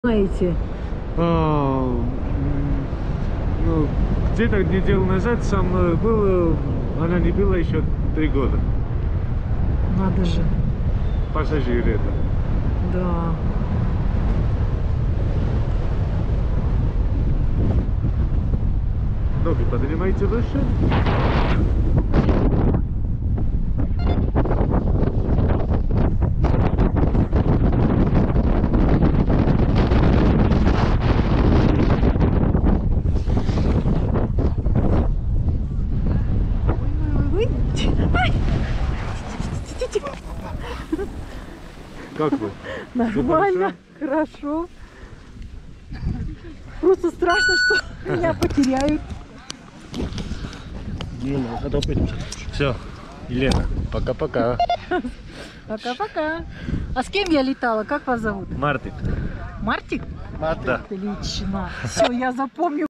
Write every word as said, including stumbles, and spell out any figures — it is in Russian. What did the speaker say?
Знаете? А, ну, где-то неделю назад со мной было, она не была еще три года. Надо же. Пассажир это. Да. Ноги поднимайте выше. Как вы? Нормально, хорошо. Просто страшно, что меня потеряют. Все, Елена, пока-пока. Пока-пока. А с кем я летала? Как вас зовут? Мартик. Мартик? Да. Отлично. Все, я запомню.